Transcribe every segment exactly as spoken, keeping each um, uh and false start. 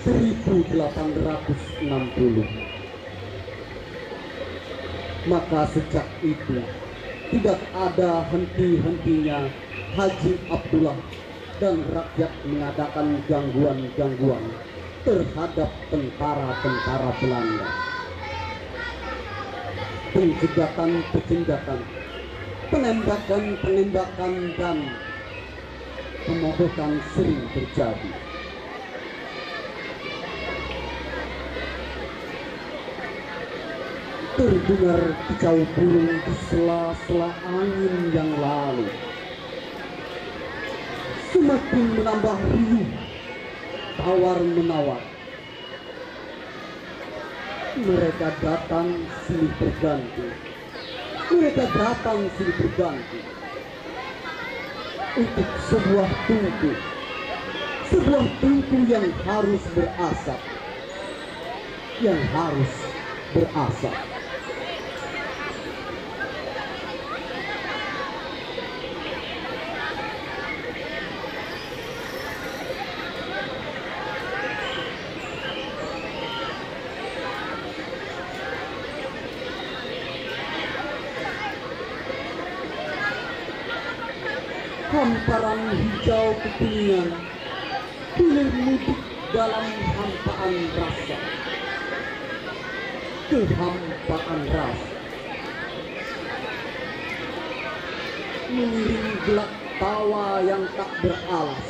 seribu delapan ratus enam puluh. Maka sejak itu tidak ada henti-hentinya Haji Abdullah dan rakyat mengadakan gangguan-gangguan terhadap tentara-tentara Belanda. Pencegakan-pencegakan, penembakan-penembakan dan pemogokan sering terjadi. Terdengar kicau burung di sela-sela angin yang lalu. Semakin menambah riuh, tawar-menawar. Mereka datang silih berganti. Mereka datang silih berganti. Untuk sebuah tungku. Sebuah tungku yang harus berasap. Yang harus berasap. Hamparan hijau kekuningan hilir mudik dalam hampaan rasa, kehampaan rasa, mengiring gelak tawa yang tak beralas.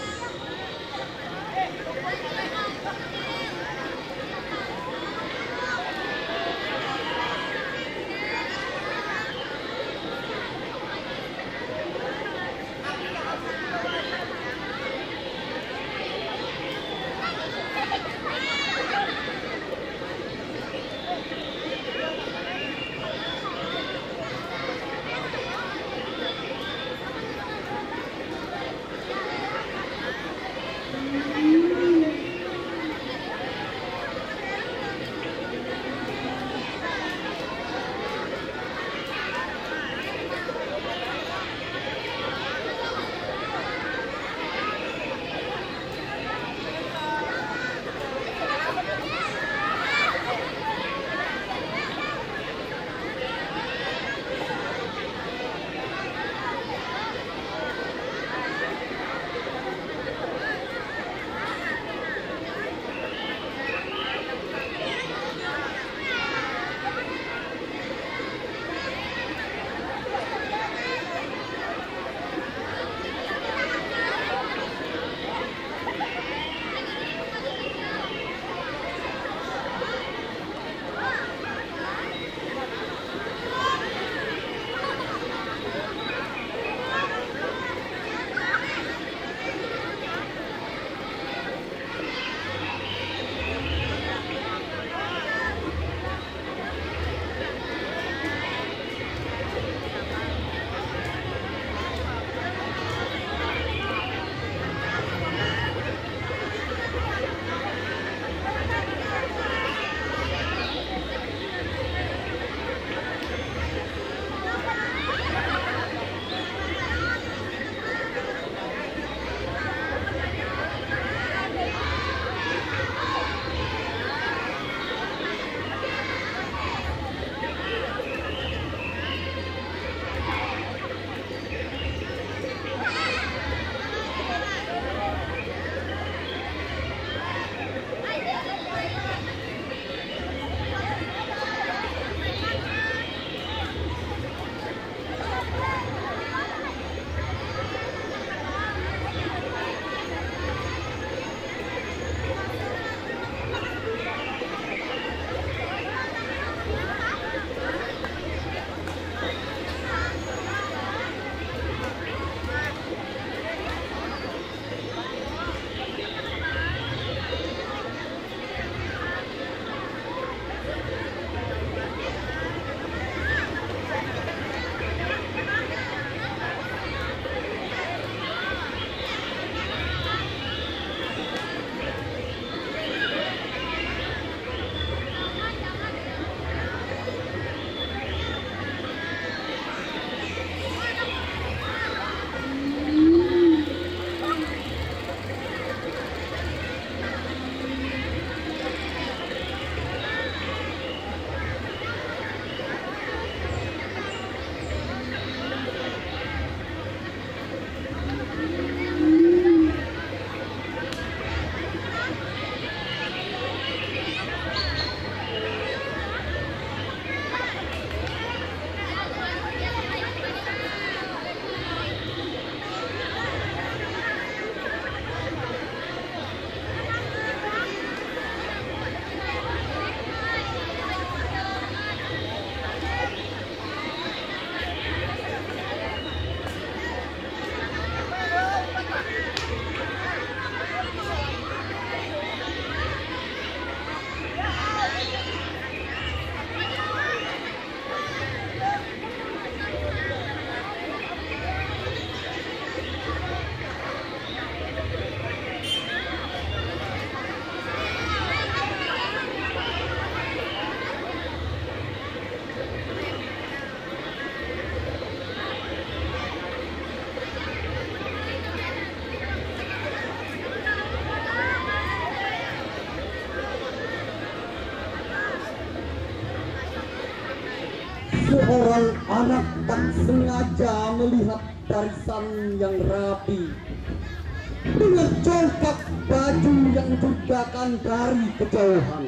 anak tak sengaja melihat barisan yang rapi dengan congkak baju yang mencurigakan dari kejauhan.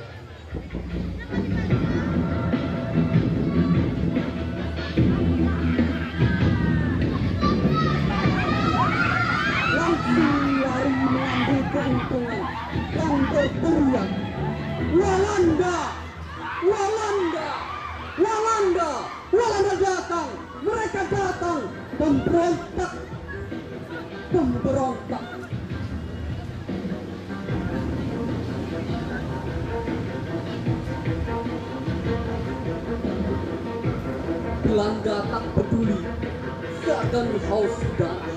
Langsung lari mengambil keuntungan dan berteriak, "Walanda! Walanda! Walanda! Walanda datang! Mereka datang! Pemberontak! Pemberontak!" Belanda tak peduli, seakan haus darah.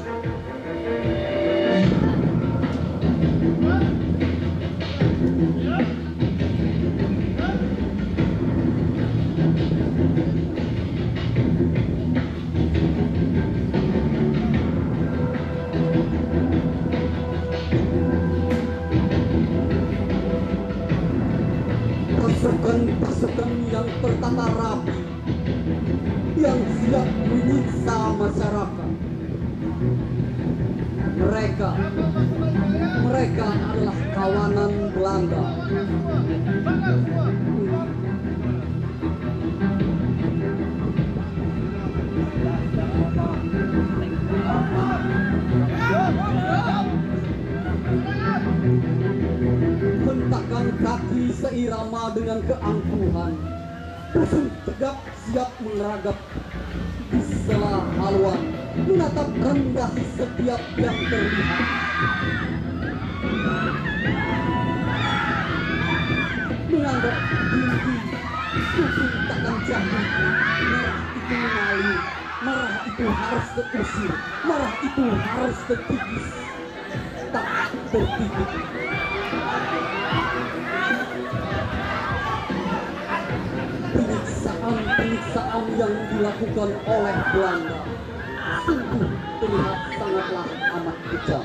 Pasukan-pasukan yang tertata rapi, yang siap menyiksa masyarakat. Mereka, mereka adalah kawanan Belanda. Hentakan kaki seirama dengan keangkuhan, pusing tegap siap mengeragap di sela haluan, menatap rendah setiap yang terlihat. Menganggap tinggi, kuping takkan jatuh. Marah itu mengalir, marah itu harus terusir, marah itu harus terkikis, tak tertitik. Penyiksaan yang dilakukan oleh Belanda sungguh terlihat sangatlah amat kejam.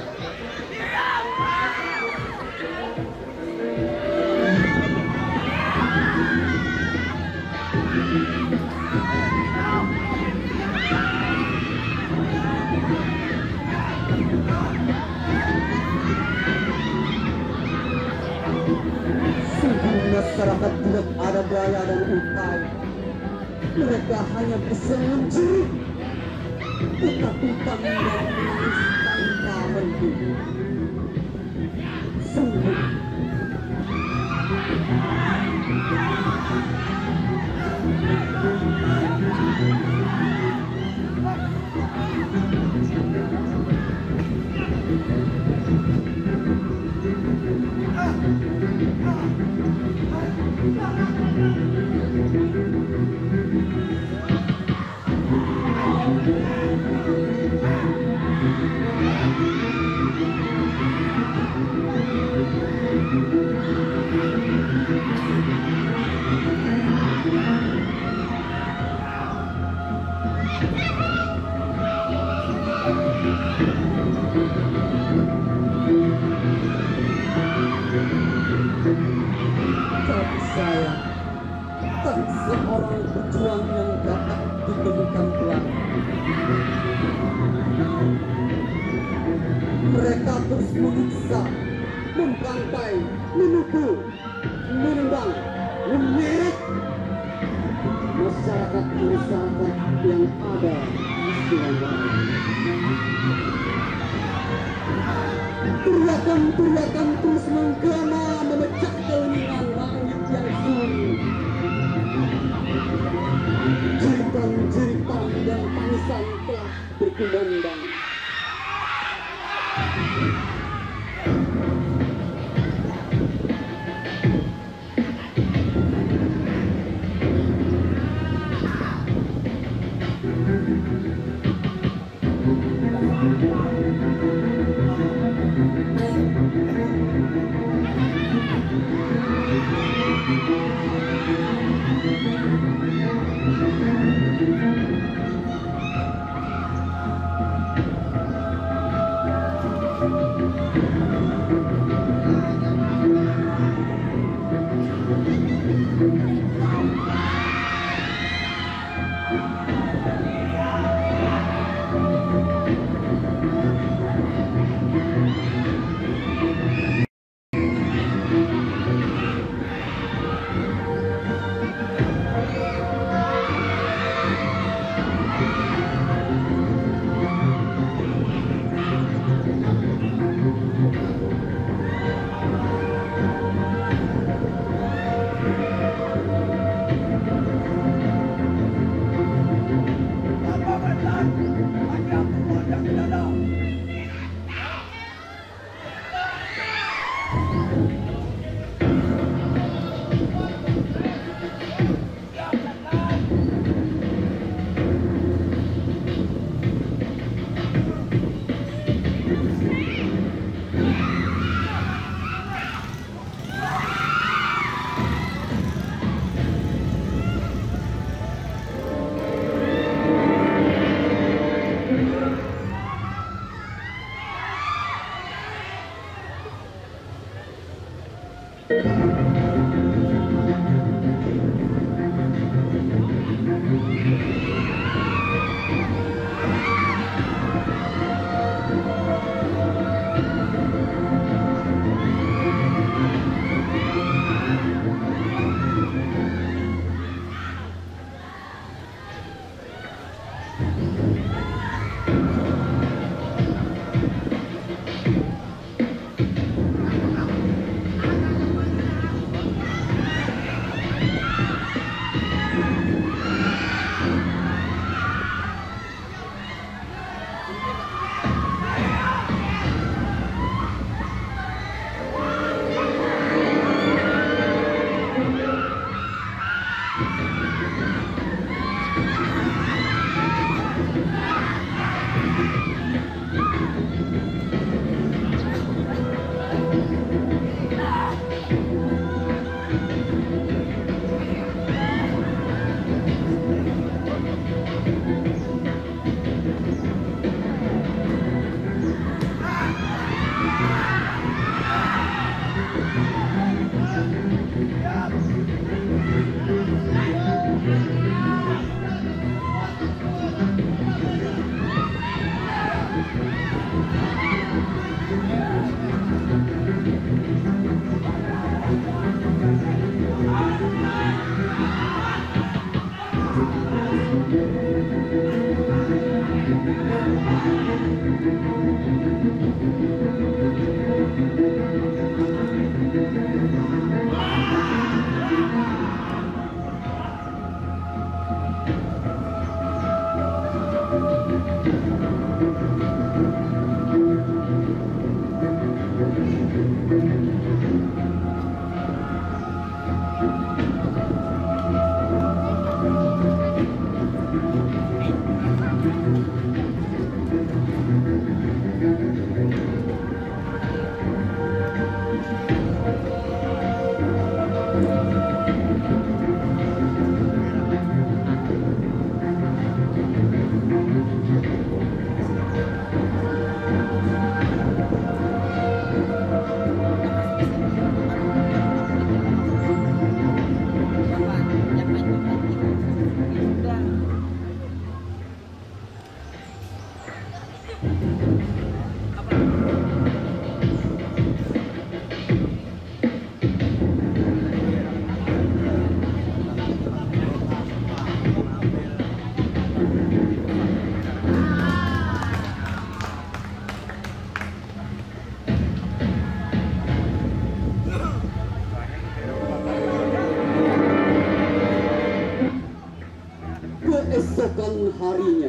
Sungguh masyarakat tidak ada daya dan upaya. Mereka hanya bisa menjerit, ketakutan dan menangis tanpa henti. Sungguh tapi saya tak seorang pejuang yang dapat ditemukan Belanda. Mereka terus menyiksa, membantai, memukul, menendang, menyeret masyarakat-masyarakat yang ada di Surabaya. Teriakan-teriakan terus menggema, memecah keheningan langit yang sunyi. Jeritan-jeritan dan tangisan telah berkumandang. Thank you. Keesokan harinya,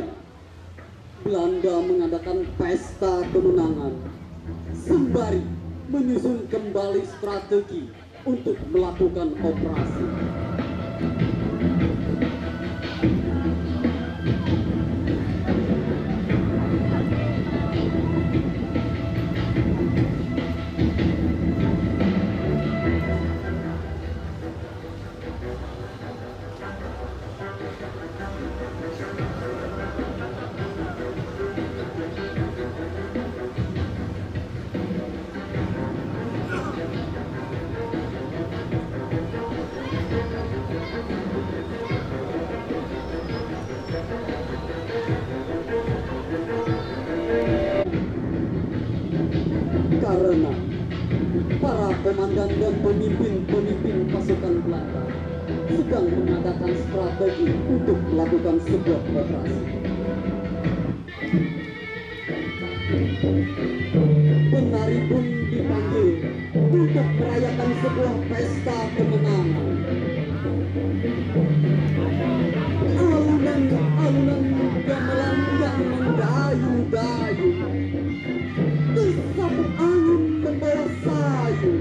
Belanda mengadakan pesta kemenangan sembari menyusun kembali strategi untuk melakukan operasi. Karena para komandan dan pemimpin-pemimpin pasukan Belanda sedang mengadakan strategi untuk melakukan sebuah operasi. Penari pun dipanggil untuk merayakan sebuah pesta kemenangan. Alunan-alunan gamelan yang mendayu-dayu, disambut angin membawa sayur,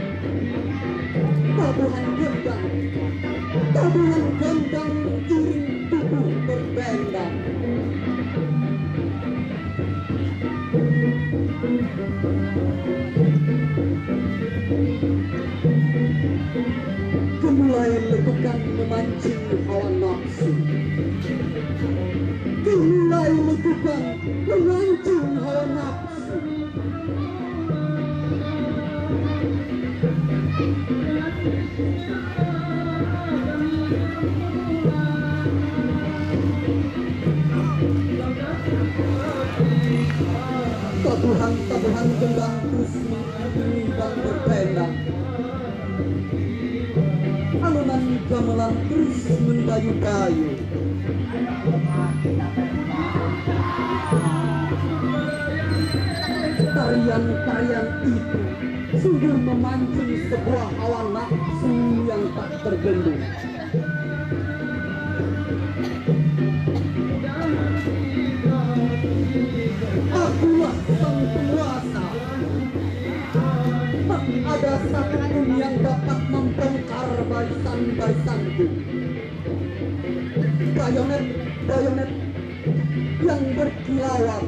tabuhan gendang, tabuhan gendang iring tubuh berbendang. Gemulai lekukan memancing hawa nafsu, gemulai lekukan memancing hawa nafsu. Tabuhan-tabuhan gendang terus mengikuti dan bertendang. Alunan gamelan terus mendayu-dayu. Tarian-tarian itu sungguh memancing sebuah hawa nafsu yang tak terbendung. Akulah sang penguasa. Tak ada satupun yang dapat membongkar barisan-barisanku. Bayonet-bayonet yang berkilauan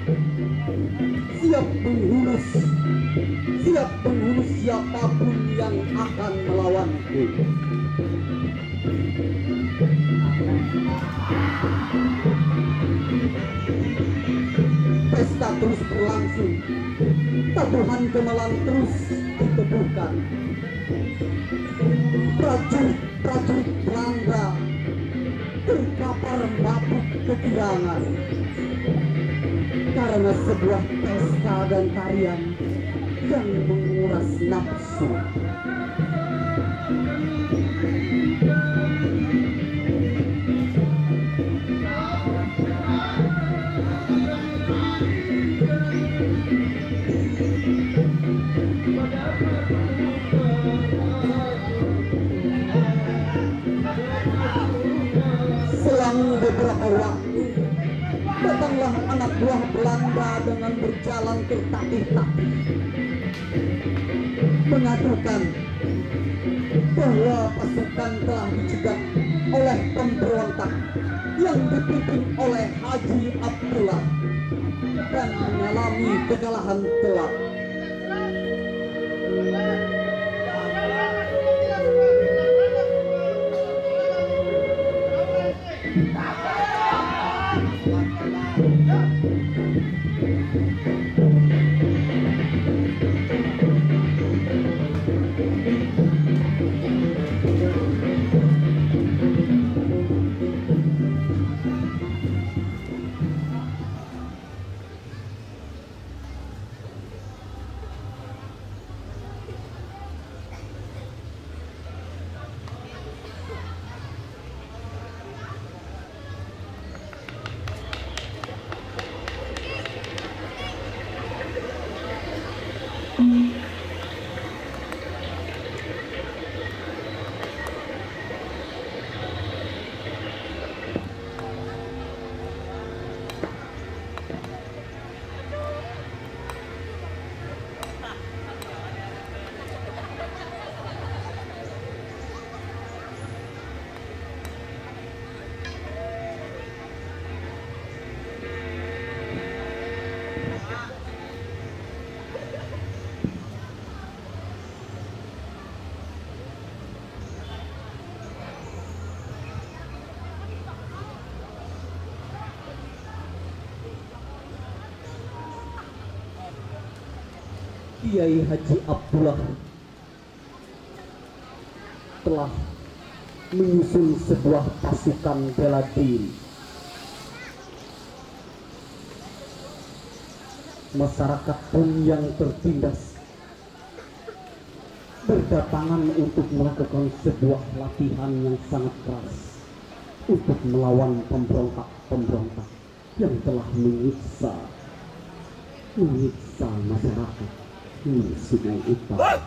siap menghunus, siap menghunus siapapun yang akan melawanku. Pesta terus berlangsung, tabuhan gamelan terus ditepukan. Prajurit-prajurit Belanda terkapar mabuk kegirangan karena sebuah pesta dan tarian yang menguras nafsu. Selang beberapa waktu, datanglah anak buah Belanda dengan berjalan tertatih-tatih, mengatakan bahwa pasukan telah dicegat oleh pemberontak yang dipimpin oleh Haji Abdullah dan mengalami kekalahan telak. Kiai Haji Abdullah telah menyusun sebuah pasukan bela diri. Masyarakat pun yang tertindas berdatangan untuk melakukan sebuah latihan yang sangat keras untuk melawan pemberontak-pemberontak yang telah menyiksa menyiksa masyarakat di Sungai Utara.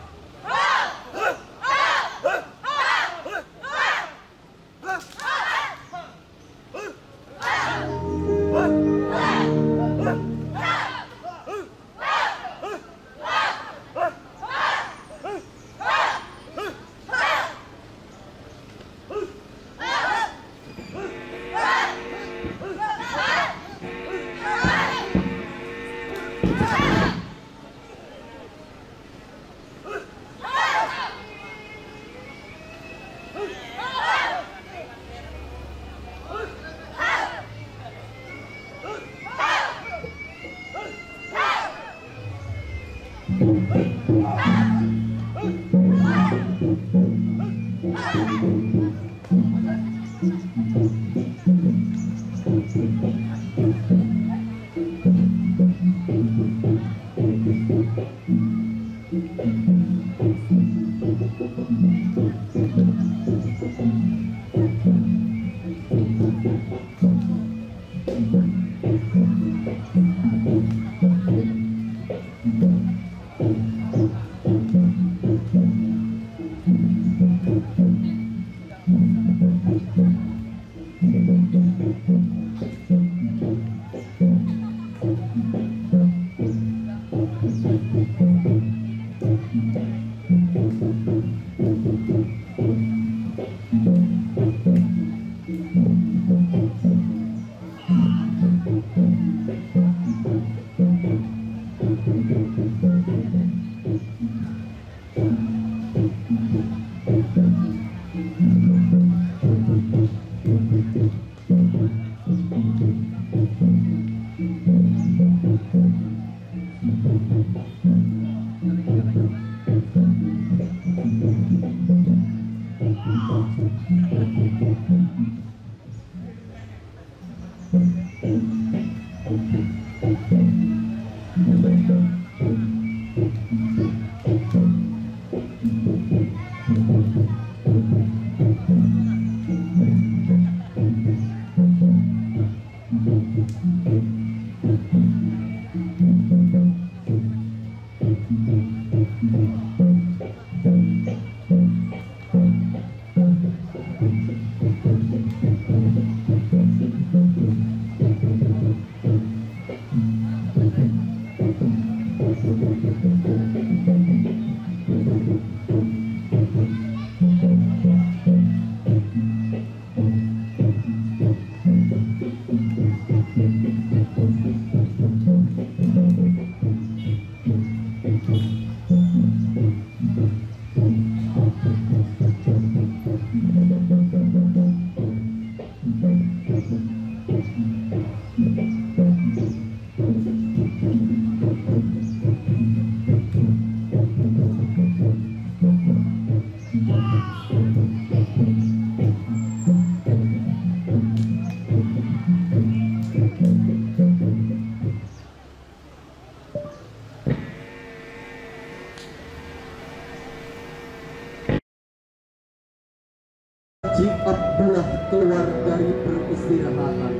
Haji Abdullah keluar dari peristirahatan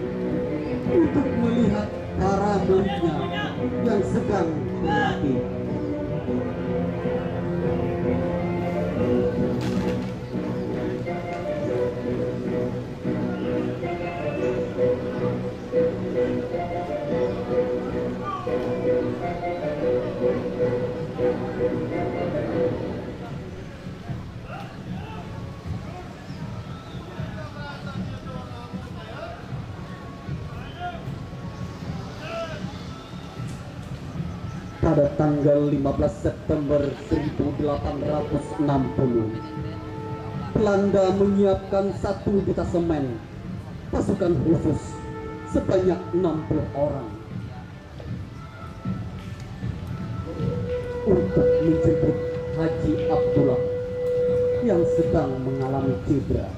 untuk melihat para muridnya yang sedang berlatih. Pada tanggal lima belas September seribu delapan ratus enam puluh, Belanda menyiapkan satu detasemen pasukan khusus sebanyak enam puluh orang untuk menjemput Haji Abdullah yang sedang mengalami cedera.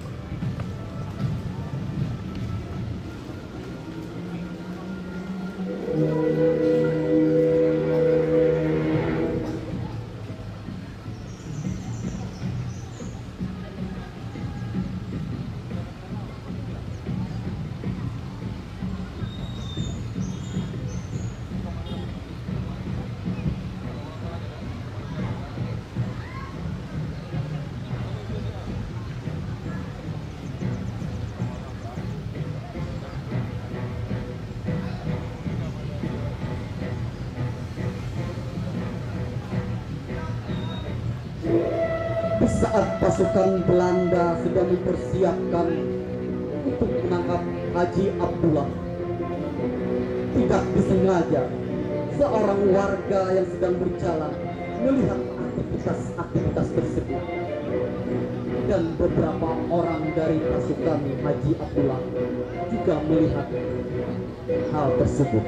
Di saat pasukan Belanda sedang mempersiapkan untuk menangkap Haji Abdullah, tidak disengaja seorang warga yang sedang berjalan melihat aktivitas-aktivitas tersebut, dan beberapa orang dari pasukan Haji Abdullah juga melihat hal tersebut.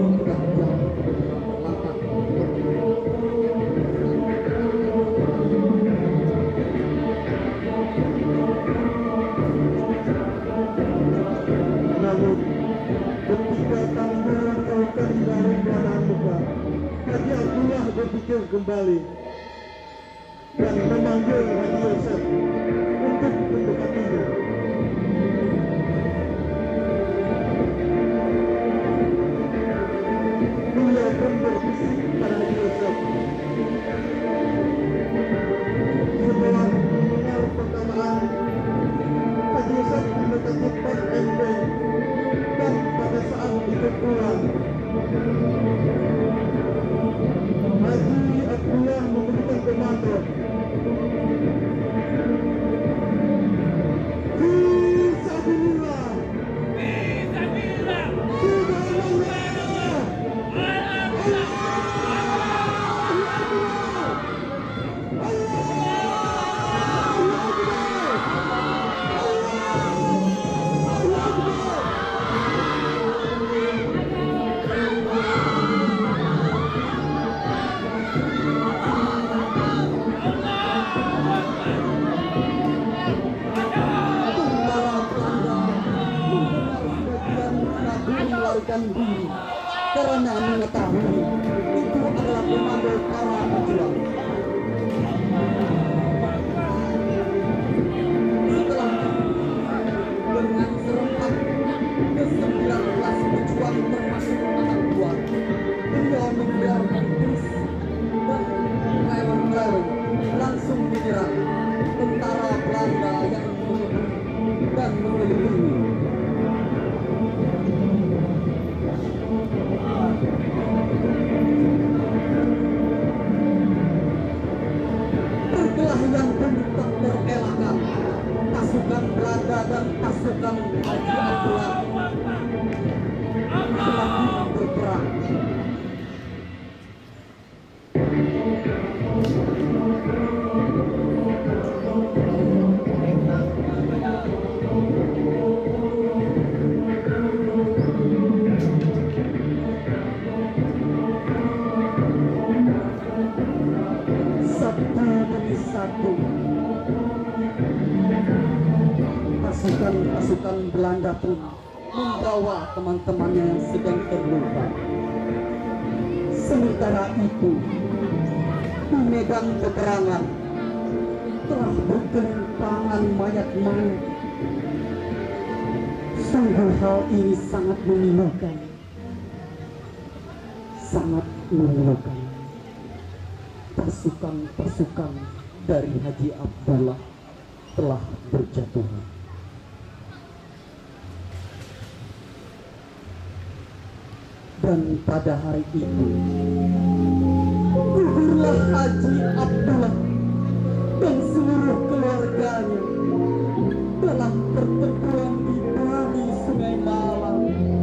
Namun ketika tangan menjauhkan dari badan muka, Haji Abdullah berpikir kembali dan memanggil Haji Yosef untuk mendekatinya. Beliau pun berbisik pada Haji Yosef. Setelah mendengar perkataan, Haji Yosef mendekati Pak M B, dan pada saat itu pulang, Haji Abdullah memberikan komando, Fisabilillah, Fisabilillah, Subhanallah, Allah, melarikan diri karena mengetahui itu adalah komando para pejuang. Setelah dengan serempak ke sembilan belas pejuang termasuk anak buah, beliau menggelarkan terus dan lewat-lewat langsung menyerang tentara Belanda yang mengebut dan mengelilingi. Perkelahian pun tak terelakkan. Pasukan Belanda dan pasukan Haji Abdullah semakin berperang. Satu pasukan-pasukan Belanda pun membawa teman-temannya yang sedang terluka. Sementara itu, di medan peperangan telah bergelimpangan mayat-mayat. Sungguh hal ini sangat memilukan, sangat memilukan. Pasukan-pasukan dari Haji Abdullah telah berjatuhan. Dan pada hari itu gugurlah Haji Abdullah dan seluruh keluarganya dalam pertempuran di Bali Sungai Malang.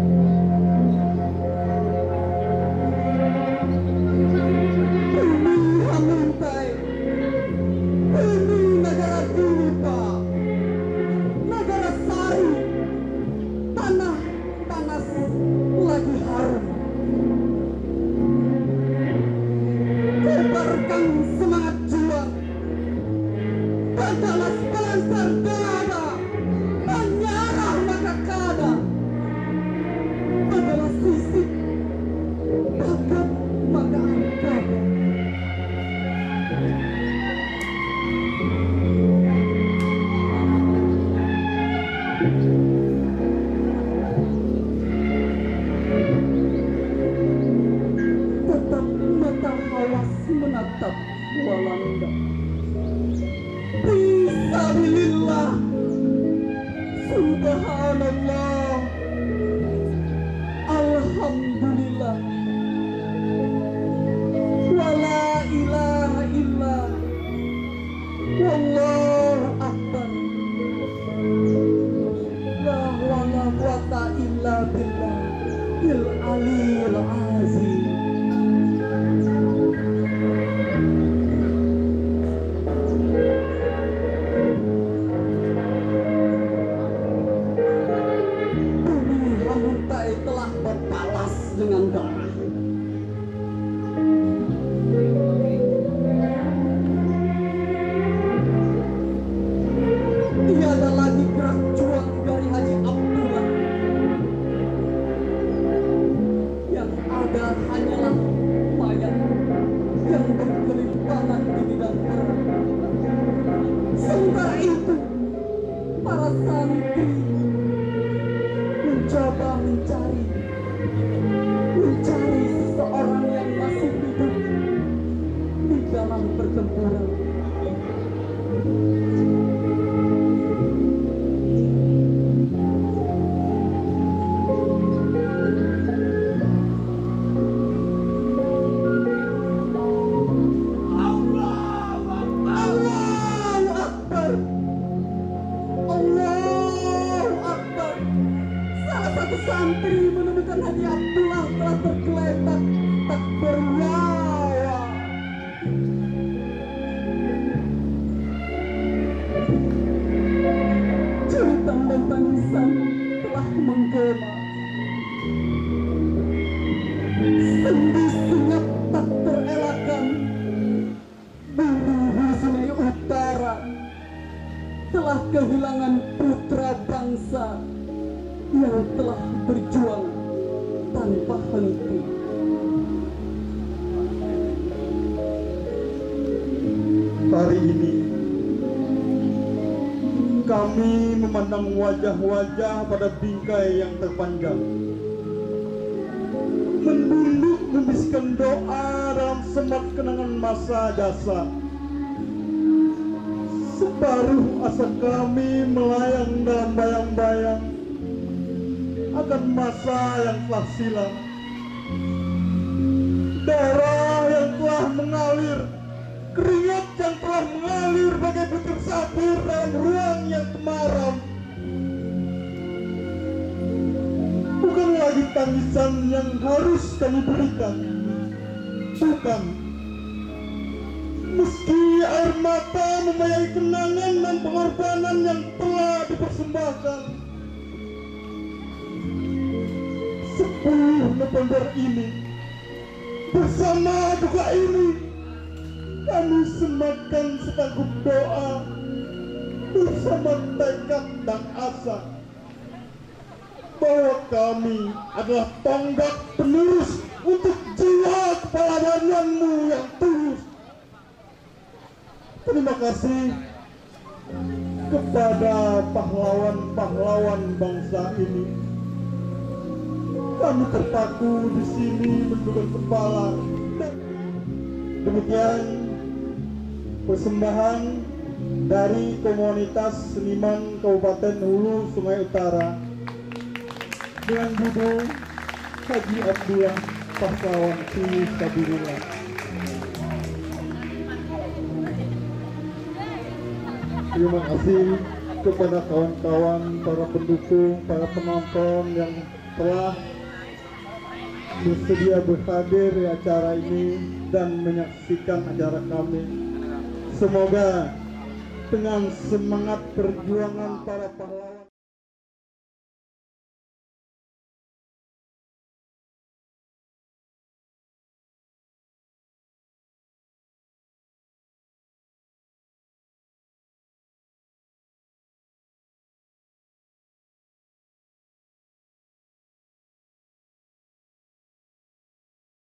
Ini negara Dilipa, negara Sari, tanah panas lagi harum. Tebarkan semangat juang, balas pelantar dada, menyerah maka kada, balas fisik, bakat maka angkada. Tetap mata awas menatap Walanda. Fisabilillah, Subhanallah, Alhamdulillah, wala ilaha illa, wallahu akbar, la wala quwata illa billah il aliyil azim. Tiada lagi gerak juang dari Haji Abdullah. Yang ada hanyalah mayat yang bergelimpangan di bidang perang. Sementara itu, para santri mencoba mencari mencari seseorang yang masih hidup di dalam pertempuran. Santri menemukan Haji Abdullah telah tergeletak tak bernyawa. Jeritan dan tangisan telah menggema. Sendi senyap tak terelakkan. Bumi di Sungai Utara telah kehilangan putra bangsa yang telah berjuang tanpa henti. Hari ini kami memandang wajah-wajah pada bingkai yang terpanjang, mendunduk membisikkan doa dalam semat kenangan masa jasa. Separuh asa kami melayang dalam bayang-bayang akan masa yang telah silam, darah yang telah mengalir, keringat yang telah mengalir bagai butir sabur dalam ruang yang temaram. Bukan lagi tangisan yang harus kami berikan, bukan. Meski air mata membayai kenangan dan pengorbanan yang telah dipersembahkan, sepuluh November ini, bersama duka ini, kami sematkan setangkup doa bersama tekad dan asa bahwa kami adalah tonggak penerus untuk jiwa kepahlawananmu yang tulus. Terima kasih kepada pahlawan-pahlawan bangsa ini. Kami terpaku di sini menundukkan kepala. Demikian persembahan dari komunitas seniman Kabupaten Hulu Sungai Utara dengan judul Haji Abdullah Pahlawan Fi Sabilillah. Terima kasih kepada kawan-kawan, para pendukung, para penonton yang telah bersedia berhadir di acara ini dan menyaksikan acara kami. Semoga dengan semangat perjuangan para pahlawan